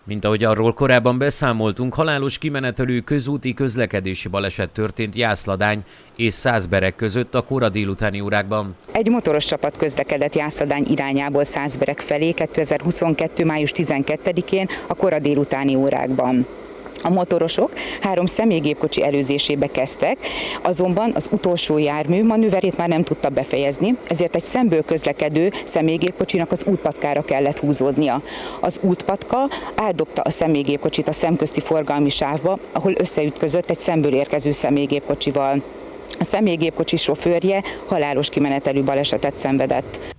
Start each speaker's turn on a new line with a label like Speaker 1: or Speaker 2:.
Speaker 1: Mint ahogy arról korábban beszámoltunk, halálos kimenetelű közúti közlekedési baleset történt Jászladány és Szászbereg között a kora délutáni órákban.
Speaker 2: Egy motoros csapat közlekedett Jászladány irányából Szászbereg felé 2022. május 12-én a kora délutáni órákban. A motorosok 3 személygépkocsi előzésébe kezdtek, azonban az utolsó jármű manőverét már nem tudta befejezni, ezért egy szemből közlekedő személygépkocsinak az útpatkára kellett húzódnia. Az útpatka átdobta a személygépkocsit a szemközti forgalmi sávba, ahol összeütközött egy szemből érkező személygépkocsival. A személygépkocsi sofőrje halálos kimenetelű balesetet szenvedett.